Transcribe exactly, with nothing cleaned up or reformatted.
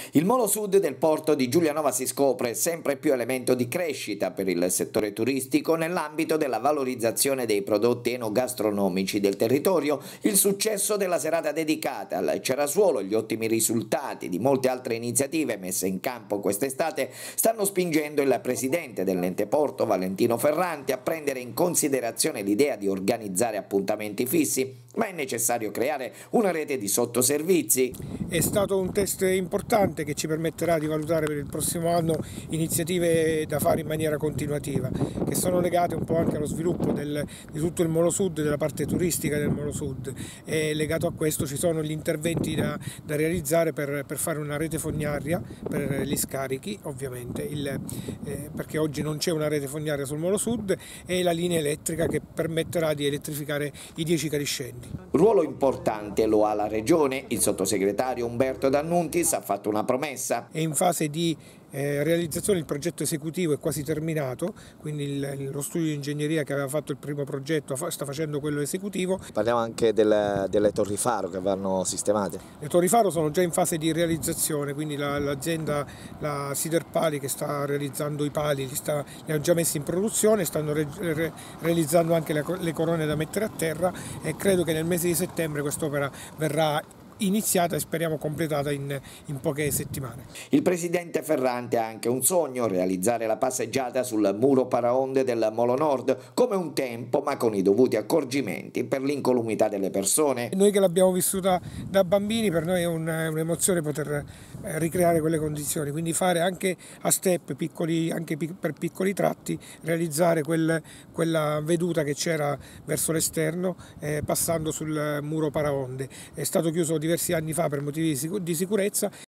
Il Molo Sud del porto di Giulianova si scopre sempre più elemento di crescita per il settore turistico nell'ambito della valorizzazione dei prodotti enogastronomici del territorio. Il successo della serata dedicata al Cerasuolo e gli ottimi risultati di molte altre iniziative messe in campo quest'estate stanno spingendo il presidente dell'ente porto, Valentino Ferranti, a prendere in considerazione l'idea di organizzare appuntamenti fissi, ma è necessario creare una rete di sottoservizi. È stato un test importante che ci permetterà di valutare per il prossimo anno iniziative da fare in maniera continuativa, che sono legate un po' anche allo sviluppo del, di tutto il Molo Sud, della parte turistica del Molo Sud. E legato a questo ci sono gli interventi da, da realizzare per, per fare una rete fognaria per gli scarichi, ovviamente, il, eh, perché oggi non c'è una rete fognaria sul Molo Sud, e la linea elettrica che permetterà di elettrificare i dieci cariscendi. Ruolo importante lo ha la Regione. Il sottosegretario Umberto D'Annuntis ha fatto una promessa. È in fase di eh, realizzazione il progetto esecutivo, è quasi terminato, quindi il, lo studio di ingegneria che aveva fatto il primo progetto sta facendo quello esecutivo. Parliamo anche delle, delle torri faro che vanno sistemate. Le torri faro sono già in fase di realizzazione, quindi l'azienda, la, la Siderpali, che sta realizzando i pali, li, sta, li ha già messi in produzione, stanno re, re, realizzando anche le, le corone da mettere a terra, e credo che nel mese di settembre quest'opera verrà iniziata e speriamo completata in, in poche settimane. Il presidente Ferranti ha anche un sogno: realizzare la passeggiata sul muro paraonde del Molo Nord, come un tempo, ma con i dovuti accorgimenti per l'incolumità delle persone. Noi che l'abbiamo vissuta da bambini, per noi è un'emozione poter ricreare quelle condizioni, quindi fare anche a step, piccoli, anche per piccoli tratti, realizzare quel, quella veduta che c'era verso l'esterno, eh, passando sul muro paraonde. È stato chiuso diversi anni fa per motivi di sicurezza.